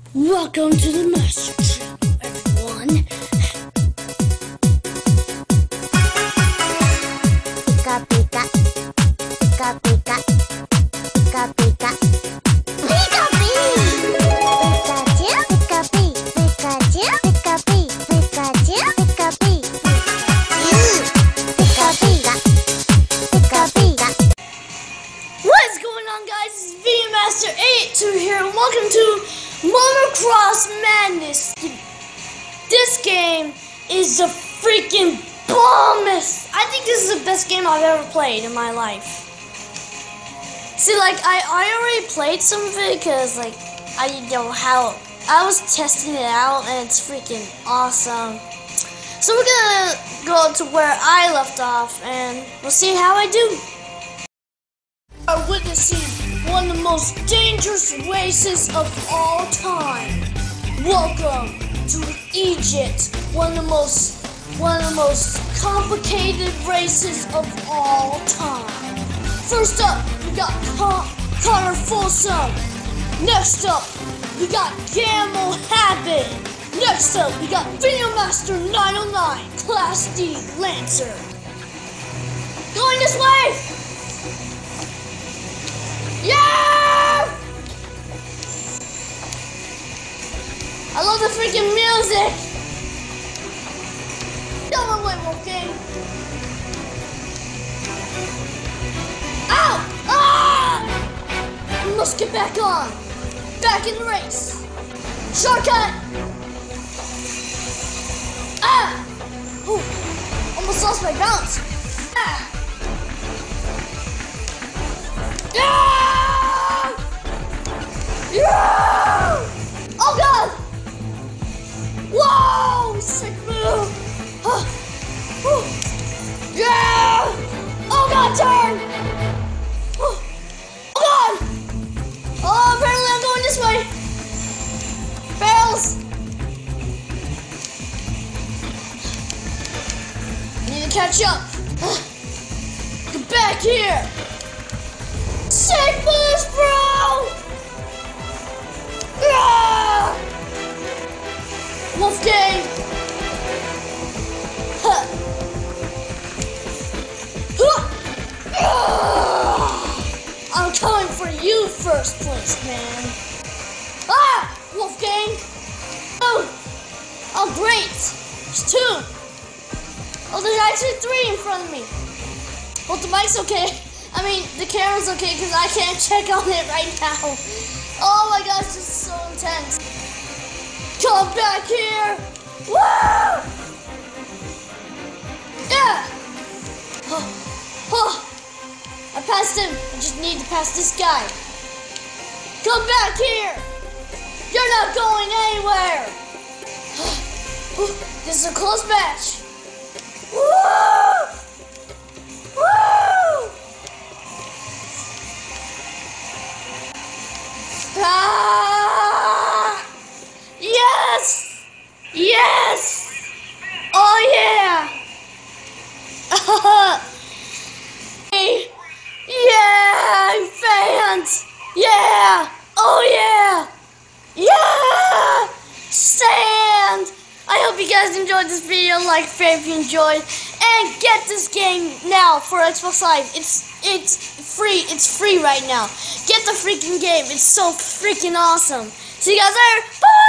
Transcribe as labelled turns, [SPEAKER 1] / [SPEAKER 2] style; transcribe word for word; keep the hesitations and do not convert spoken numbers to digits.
[SPEAKER 1] Welcome to the Master Trip, everyone.
[SPEAKER 2] Pika pika, pika pika, pika pika, pika pee, Pikachu, pika pee, Pikachu, pika pee, Pikachu, pika pee, Pikachu, pika pika, pika pika.
[SPEAKER 1] What is going on, guys? It's Video Master eighty-two here, and welcome to Motocross Madness. This game is the freaking bombest. I think this is the best game I've ever played in my life. See, like, I, I already played some of it because, like, I didn't know how. I was testing it out, and it's freaking awesome. So we're gonna go to where I left off, and we'll see how I do. We are witnessing one of the most dangerous races of all time. Welcome to Egypt, one of the most one of the most complicated races of all time. First up, we got Con Connor Folsom. Next up, we got Gamble Habit. Next up, we got Video Master nine oh nine, Class D Lancer. Going this way! Yeah! I love the freaking music! Don't run away, Wolfgang! Ow! Ah! We must get back on! Back in the race! Shortcut! Ah! Ooh, almost lost my balance! Ah! Yeah! Yeah! Oh god! Whoa! Sick move! Huh. Whew. Yeah! Oh god, turn! Oh. Oh god! Oh, apparently I'm going this way! Fails! I need to catch up! Get back here! Sick boost, bro! Ah! Wolfgang! Huh. Huh. Ah! I'm coming for you first place, man. Ah! Wolfgang! Oh! Oh, great! There's two! Oh, there's actually three in front of me. Hope the mic's okay. I mean, the camera's okay because I can't check on it right now. Oh my gosh, this is so intense. Come back here. Woo! Yeah. Oh, oh. I passed him. I just need to pass this guy. Come back here. You're not going anywhere. This is a close match. Woo! Woo! Ah! Yes! Yes! Oh yeah! Yeah! Fans! Yeah! Oh yeah! Yeah! Sand! I hope you guys enjoyed this video. Like, favorite if you enjoyed, and get this game now for Xbox Live. It's it's free. It's free right now. Get the freaking game. It's so freaking awesome. See you guys later. Bye.